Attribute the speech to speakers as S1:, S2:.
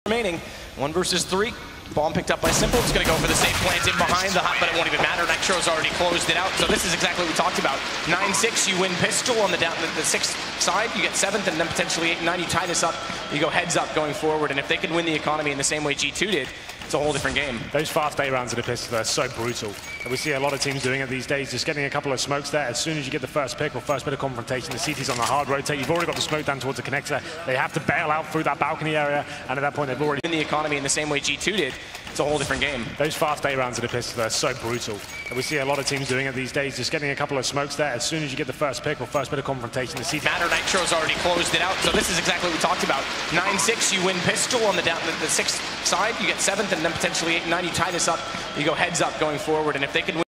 S1: Remaining 1 versus 3. Bomb picked up by Simple. It's going to go for the safe plant in behind the hut, but it won't even matter. Nitro's already closed it out. So this is exactly what we talked about. 9-6, you win pistol on the 6th side. You get 7th, and then potentially 8 and 9. You tie this up. You go heads up going forward. And if they can win the economy in the same way G2 did, it's a whole different game.
S2: Those fast 8 rounds of the pistol are so brutal. And we see a lot of teams doing it these days, just getting a couple of smokes there. As soon as you get the first pick or first bit of confrontation, the CT's on the hard rotate. You've already got the smoke down towards the connector. They have to bail out through that balcony area. And at that point, they've already
S1: in the economy in the same way G2 did. It's a whole different game.
S2: Those fast 8 rounds of the pistol are so brutal. And we see a lot of teams doing it these days, just getting a couple of smokes there. As soon as you get the first pick or first bit of confrontation, the CT
S1: matter. Nitro's already closed it out. So this is exactly what we talked about. 9-6, you win pistol on the 6th side. You get 7th, and then potentially 8 and 9. You tie this up. You go heads up going forward. And if they can win